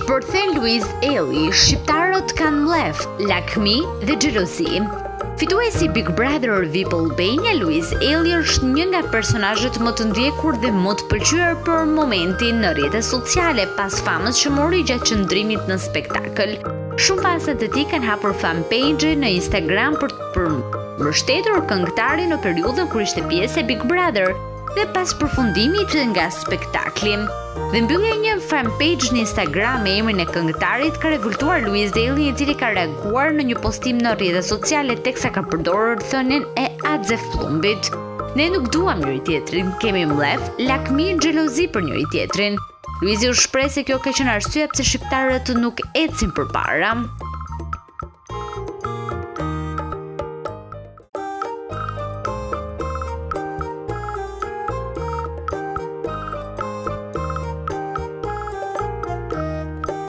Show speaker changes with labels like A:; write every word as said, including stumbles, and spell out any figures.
A: Shpërthen Luiz Ejlli, shqiptarët kanë mlef, lakmi dhe xhelozi. Fituesi Big Brother V I P Albania, Luiz Ejlli është një nga personazhet më të ndjekur dhe më të pëlqyer për momentin në rrjetet sociale pas famës që mori gjatë qëndrimit në spektakël. Shumë fansat e tij kanë hapur fanpage në Instagram për të përmbështetur këngëtarin në periudhën kur ishte pjesë e Big Brother dhe pas përfundimit nga spektakli. Dhe mbyllja një fanpage në Instagram me emrin e këngëtarit ka revoltuar Luiz Ejlli, i cili ka reaguar në një postim në rrjetet sociale teksa ka përdorur thënien e Axe Flumbit. Ne nuk duam njëri tjetrin, kemi mlef, lakmi, xhelozi për njëri tjetrin. Luizi u shpreh se kjo ka qenë arsyeja pse shqiptarët nuk ecin përpara.